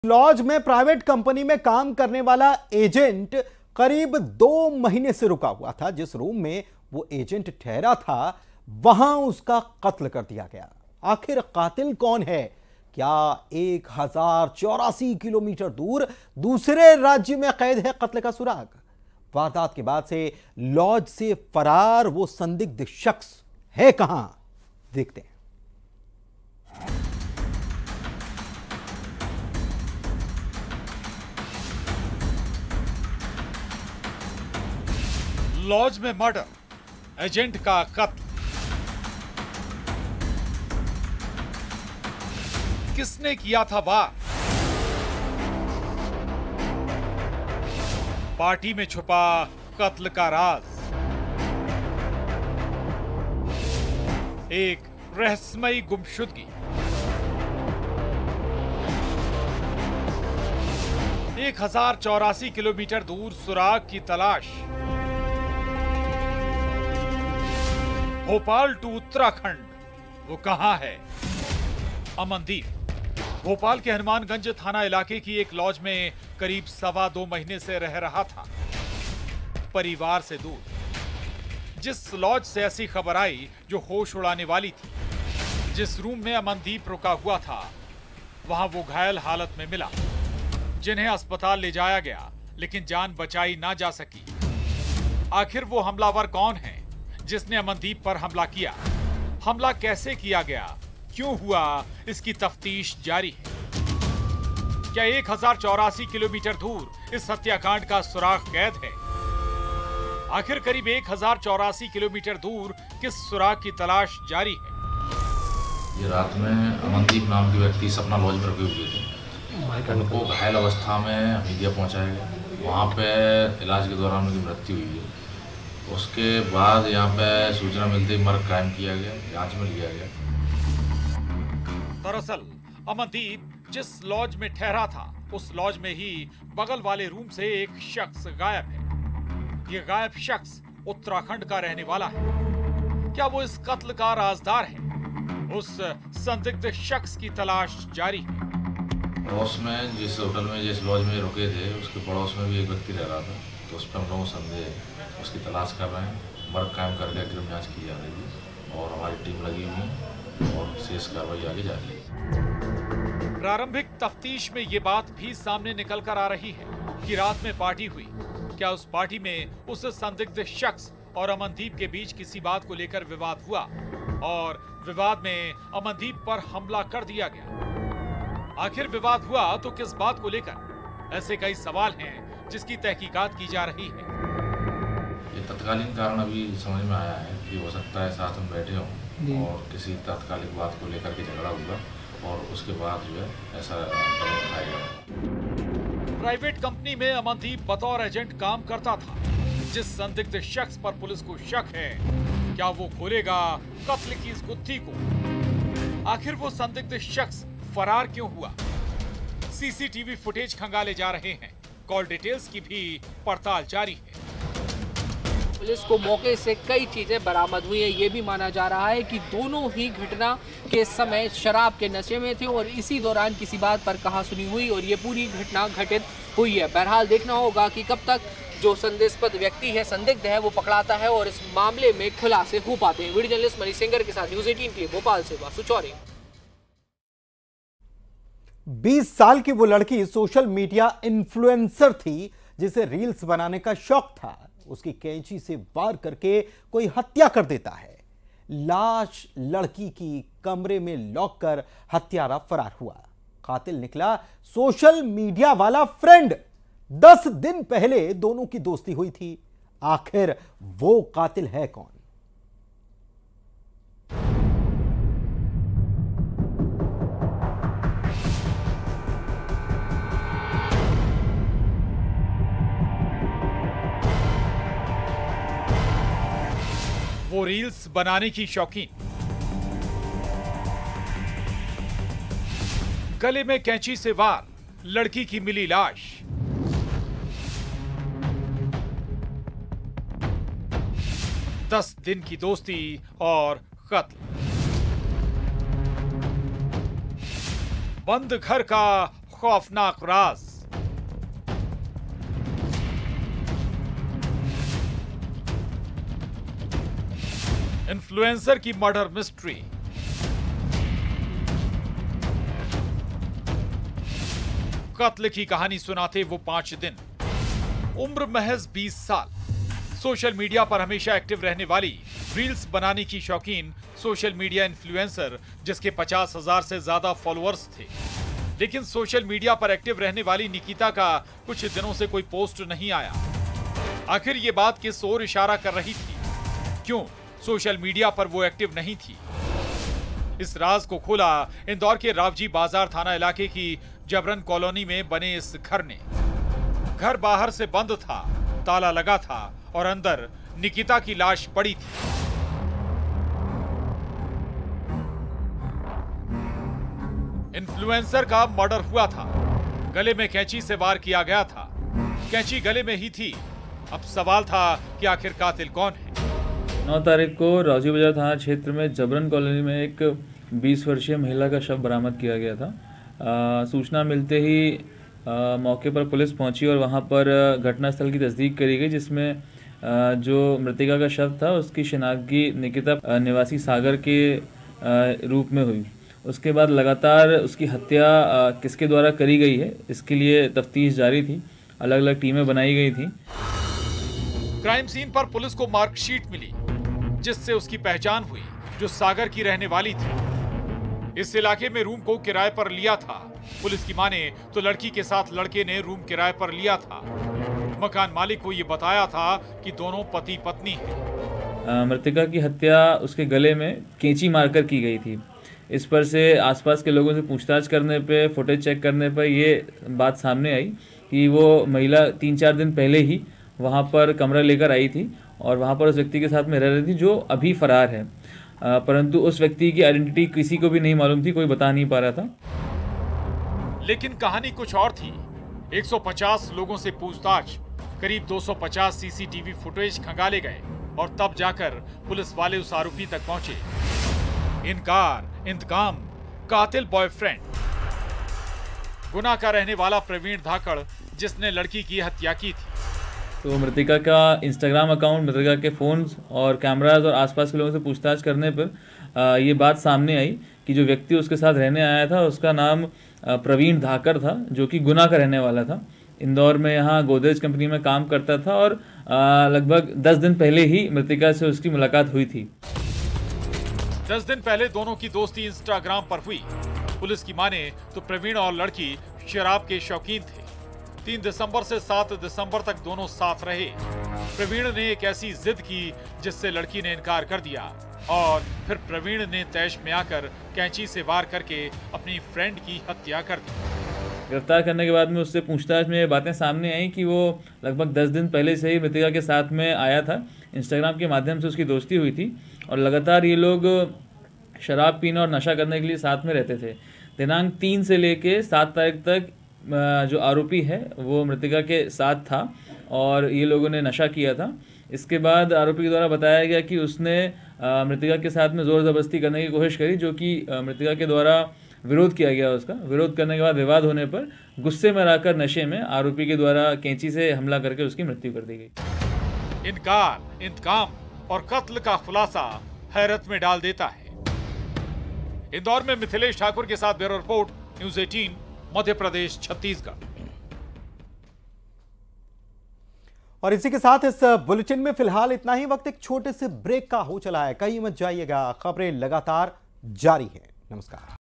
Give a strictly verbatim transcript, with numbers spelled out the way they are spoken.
Laws में private company में काम करने वाला एजेंट करीब दो महीने से रुका हुआ था। जिस रूम में वो एजेंट ठहरा था वहां उसका कत्ल कर दिया गया। आखिर कातिल कौन है? क्या एक हजार चौरासी किलोमीटर दूर दूसरे राज्य में कैद है कत्ल का सुराग? वारदात के बाद से लॉज से फरार वो संदिग्ध शख्स है कहां? देखते हैं। लॉज में मर्डर, एजेंट का कत्ल। किसने किया था वार? पार्टी में छुपा कत्ल का राज। एक रहस्यमयी गुमशुदगी। एक हजार चौरासी किलोमीटर दूर सुराग की तलाश। भोपाल टू उत्तराखंड, वो कहां है? अमनदीप भोपाल के हनुमानगंज थाना इलाके की एक लॉज में करीब सवा दो महीने से रह रहा था, परिवार से दूर। जिस लॉज से ऐसी खबर आई जो होश उड़ाने वाली थी, जिस रूम में अमनदीप रुका हुआ था, वहां वो घायल हालत में मिला, जिन्हें अस्पताल ले जाया गया लेकिन जान बचाई ना जा सकी। आखिर वो हमलावर कौन है जिसने अमनदीप पर हमला किया? हमला कैसे किया गया, क्यों हुआ, इसकी तफ्तीश जारी है। क्या एक हजार चौरासी किलोमीटर दूर इस हत्याकांड का सुराग कैद है? आखिर करीब एक हजार चौरासी किलोमीटर दूर किस सुराग की तलाश जारी है? ये रात में अमनदीप नाम के व्यक्ति सपना लॉज में रुके हुए थे। उनको घायल अवस्था में हमीदिया पहुंचाया गया। वहाँ पे इलाज के दौरान उनकी मृत्यु हुई है। उसके बाद यहाँ पे सूचना मिलते ही मर्ग कायम किया गया, जांच में लिया गया। दरअसल अमनदीप जिस लॉज में ठहरा था, उस लॉज में ही बगल वाले रूम से एक शख्स गायब है। ये गायब शख्स उत्तराखंड का रहने वाला है। क्या वो इस कत्ल का राजदार है? उस संदिग्ध शख्स की तलाश जारी है। पड़ोस में जिस होटल में जिस लॉज में रुके थे, उसके पड़ोस में भी एक व्यक्ति रह रहा था, तो उस पर हम लोगों को संदेह है। उसकी तलाश कर रहे हैं। मर्ग कायम करके अग्रिम जांच की जा रही है और हमारी टीम लगी हुई है और शेष कार्रवाई आगे जा रही है। प्रारंभिक तफ्तीश में ये बात भी सामने निकल कर आ रही है कि रात में पार्टी हुई। क्या उस पार्टी में उस संदिग्ध शख्स और अमनदीप के बीच किसी बात को लेकर विवाद हुआ और विवाद में अमनदीप पर हमला कर दिया गया? आखिर विवाद हुआ तो किस बात को लेकर? ऐसे कई सवाल हैं जिसकी तहकीकात की जा रही है। ये तत्कालीन कारण अभी समझ में आया है कि हो सकता है साथ में बैठे हों और किसी तात्कालिक बात को लेकर के झगड़ा हुआ और उसके बाद जो है ऐसा कदम उठाया गया। प्राइवेट कंपनी में अमनदीप बतौर एजेंट काम करता था। जिस संदिग्ध शख्स पर पुलिस को शक है, क्या वो खोलेगा कत्ल की इस गुत्थी को? आखिर वो संदिग्ध शख्स फरार क्यों हुआ? सीसीटीवी फुटेज खंगाले जा रहे हैं। कॉल डिटेल्स की भी पड़ताल जारी है। पुलिस को मौके से कई चीजें बरामद हुई है। ये भी माना जा रहा है कि दोनों ही घटना के समय शराब के नशे में थे और इसी दौरान किसी बात पर कहासुनी हुई और ये पूरी घटना घटित हुई है। बहरहाल देखना होगा कि कब तक जो संदेहास्पद व्यक्ति है, संदिग्ध है, वो पकड़ाता है और इस मामले में खुलासे हो पाते हैं। वीडियो जर्नलिस्ट मनीष सिंगर के साथ न्यूज एटीन के लिए भोपाल से वासु चौरे। बीस साल की वो लड़की सोशल मीडिया इन्फ्लुएंसर थी जिसे रील्स बनाने का शौक था। उसकी कैंची से वार करके कोई हत्या कर देता है। लाश लड़की की कमरे में लॉक कर हत्यारा फरार हुआ। कातिल निकला सोशल मीडिया वाला फ्रेंड। दस दिन पहले दोनों की दोस्ती हुई थी। आखिर वो कातिल है कौन? वो रील्स बनाने की शौकीन, गले में कैंची से वार, लड़की की मिली लाश। दस दिन की दोस्ती और कत्ल। बंद घर का खौफनाक राज। इन्फ्लुएंसर की मर्डर मिस्ट्री। कत्ल की कहानी सुनाते वो पांच दिन। उम्र महज बीस साल। सोशल मीडिया पर हमेशा एक्टिव रहने वाली, रील्स बनाने की शौकीन सोशल मीडिया इन्फ्लुएंसर जिसके पचास हजार से ज्यादा फॉलोअर्स थे। लेकिन सोशल मीडिया पर एक्टिव रहने वाली निकिता का कुछ दिनों से कोई पोस्ट नहीं आया। आखिर ये बात किस ओर इशारा कर रही थी? क्यों सोशल मीडिया पर वो एक्टिव नहीं थी? इस राज को खोला इंदौर के रावजी बाजार थाना इलाके की जबरन कॉलोनी में बने इस घर ने। घर बाहर से बंद था, ताला लगा था और अंदर निकिता की लाश पड़ी थी। इन्फ्लुएंसर का मर्डर हुआ था। गले में कैंची से वार किया गया था। कैंची गले में ही थी। अब सवाल था कि आखिर कातिल कौन है। नौ तारीख को रावजी बाजार थाना क्षेत्र में जबरन कॉलोनी में एक बीस वर्षीय महिला का शव बरामद किया गया था। आ, सूचना मिलते ही आ, मौके पर पुलिस पहुंची और वहां पर घटनास्थल की तस्दीक करी गई, जिसमें आ, जो मृतिका का शव था उसकी शिनाख्तगी निकिता आ, निवासी सागर के आ, रूप में हुई। उसके बाद लगातार उसकी हत्या आ, किसके द्वारा करी गई है इसके लिए तफ्तीश जारी थी। अलग अलग टीमें बनाई गई थी। क्राइम सीन पर पुलिस को मार्कशीट मिली जिससे उसकी पहचान हुई, जो सागर की रहने वाली थी। इस इलाके में रूम को किराए पर लिया था। पुलिस की माने तो लड़की के साथ लड़के ने रूम किराए पर लिया था। मकान मालिक को ये बताया था कि दोनों पति पत्नी हैं। मृतिका की हत्या उसके गले में कैंची मारकर की गई थी। इस पर से आसपास के लोगों से पूछताछ करने पे, फुटेज चेक करने पर ये बात सामने आई कि वो महिला तीन चार दिन पहले ही वहाँ पर कमरा लेकर आई थी और वहाँ पर उस व्यक्ति के साथ में रह रही थी जो अभी फरार है। आ, परंतु उस व्यक्ति की आइडेंटिटी किसी को भी नहीं मालूम थी, कोई बता नहीं पा रहा था। लेकिन कहानी कुछ और थी। एक सौ पचास लोगों से पूछताछ, करीब दो सौ पचास सीसीटीवी फुटेज खंगाले गए और तब जाकर पुलिस वाले उस आरोपी तक पहुंचे। इनकार, इंतकाम, कातिल बॉयफ्रेंड। गुना का रहने वाला प्रवीण धाकड़ जिसने लड़की की हत्या की थी। तो मृतिका का इंस्टाग्राम अकाउंट, मृतिका के फ़ोन्स और कैमराज और आसपास के लोगों से पूछताछ करने पर आ, ये बात सामने आई कि जो व्यक्ति उसके साथ रहने आया था उसका नाम प्रवीण धाकड़ था, जो कि गुना का रहने वाला था। इंदौर में यहाँ गोदरेज कंपनी में काम करता था और लगभग दस दिन पहले ही मृतिका से उसकी मुलाकात हुई थी। दस दिन पहले दोनों की दोस्ती इंस्टाग्राम पर हुई। पुलिस की माने तो प्रवीण और लड़की शराब के शौकीन थे। तीन दिसंबर से सात दिसंबर तक दोनों साथ रहे। प्रवीण ने एक ऐसी जिद की जिससे लड़की ने इनकार कर दिया और फिर प्रवीण ने तैश में आकर कैंची से वार करके अपनी फ्रेंड की हत्या कर दी। गिरफ्तार करने के बाद में उससे पूछताछ में ये बातें सामने आई कि वो लगभग दस दिन पहले से ही मृतिका के साथ में आया था। इंस्टाग्राम के माध्यम से उसकी दोस्ती हुई थी और लगातार ये लोग शराब पीने और नशा करने के लिए साथ में रहते थे। दिनांक तीन से लेके सात तारीख तक जो आरोपी है वो मृतिका के साथ था और ये लोगों ने नशा किया था। इसके बाद आरोपी के द्वारा बताया गया कि उसने मृतिका के साथ में ज़ोर ज़बरदस्ती करने की कोशिश करी, जो कि मृतिका के द्वारा विरोध किया गया। उसका विरोध करने के बाद विवाद होने पर गुस्से में रहकर नशे में आरोपी के द्वारा कैंची से हमला करके उसकी मृत्यु कर दी गई। इनकार, इंतकाम और कत्ल का खुलासा हैरत में डाल देता है। इंदौर में मिथिलेश ठाकुर के साथ ब्यूरो रिपोर्ट, न्यूज़ अठारह, मध्य प्रदेश, छत्तीसगढ़। और इसी के साथ इस बुलेटिन में फिलहाल इतना ही। वक्त एक छोटे से ब्रेक का हो चला है, कहीं मत जाइएगा, खबरें लगातार जारी हैं। नमस्कार।